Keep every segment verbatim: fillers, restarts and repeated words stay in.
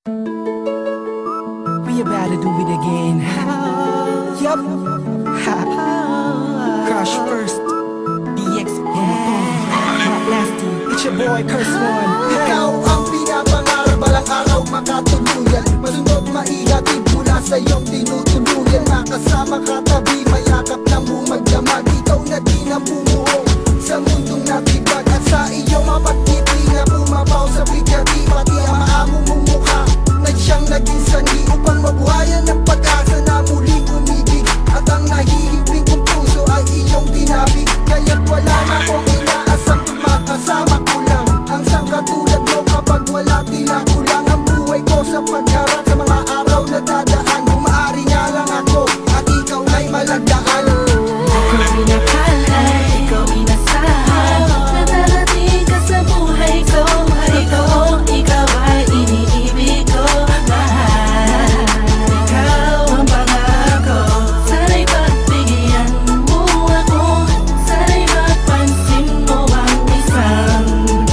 We about to do it again. Yup. Crush first. D X Hot nasty. It's your boy Curse One. Ikaw ang pinapangarap, balang araw makatuluyan. Masunod maigatid mula sa iyong tinutuluyan. Makasama katabi, mayakap na mo magdamag. Ikaw na din ang bumuo sa mundong natibag. At sa iyong mapagtiti na bumabaw sa bigati. Pati ang maamo mong mukha na siyang naging sanhi upang mabuhayan ng pag-asa na muling umibig. At ang nahihibing kong puso ay iyong tinabig. Kaya't wala na akong inaasang tumakasama ko lang. Ang sang katulad mo kapag wala tila kulang ang buhay ko sa pagharap sa mga araw na dadaan. Kung maaari nga lang ako at ikaw ay malagdaan. Ikaw inakala, ikaw inasahan na darating ka sa buhay ko. Ikaw, ikaw ay iniibig ko, mahal. Ikaw ang pangako, sana'y pagbigyan mo ako. Sana'y mapansin mo ang isang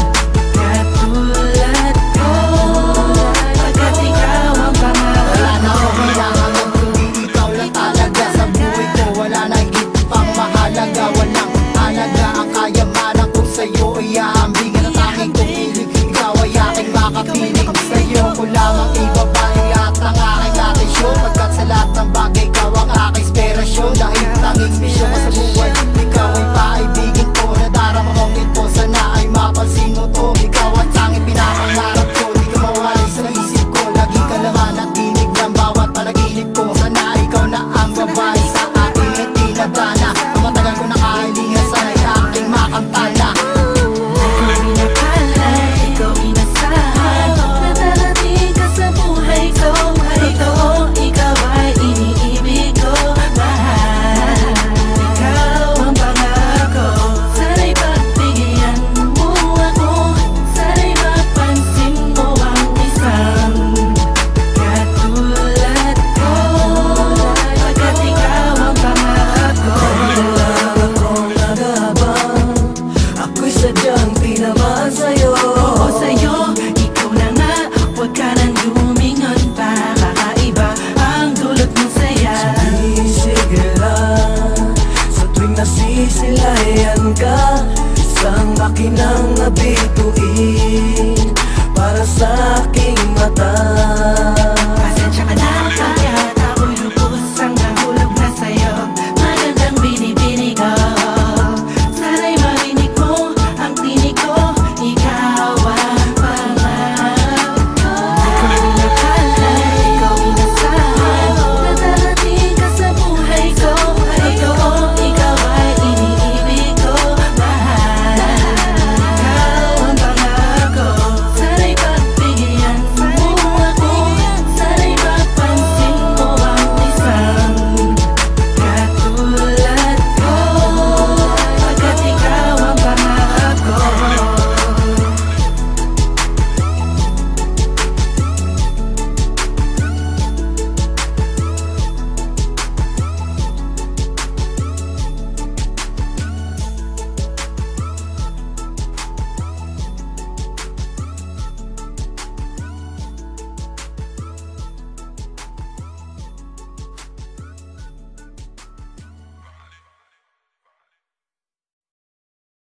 katulad ko. Pagkat ikaw ang pangako. Wala na akong kailangan ng kundi ikaw lang talaga sa buhay ko. Wala na higit pang mahalaga, walang halaga ang kayamanan ko sa'yo ay aambingan at aking kumilig. Ikaw ay aking makapiling, sa'yo ko lamang ibabalik lahat ng aking atensyon. Pagkat sa lahat ng bagay ikaw ang aking inspirasyon. Dahil tanging misyon ka sa buhay, ikaw ay paibigin ko. Nadarama kong ito, sana ay mapansin mo to. Ikaw ang tanging pinapangarap ko, di ka mawalay sa isip ko. Lagi ka laman at dinig ng bawat panaginip ko. Sana ikaw na ang babae sa aking itinadana. Matagal ko nakahilingan, sana'y aking makantala. Ikaw inakala, ikaw inasahan na darating ka sa buhay ko. Ikaw, ikaw ay iniibig ko, mahal. Ikaw ang pangako, sana'y pagbigyan mo ako. Sana'y mapansin mo ang isang katulad ko. Pagkat ikaw ang pangako. Akong nagabang, ako'y sadyang tinamaan sa'yo. Oo sa'yo, ikaw na nga, huwag ka nang lumingon pa. Kakaiba ang dulot ng saya. Sisigla sa tuwing nasisilayan ka, isang makinang nabituin para sa aking mata.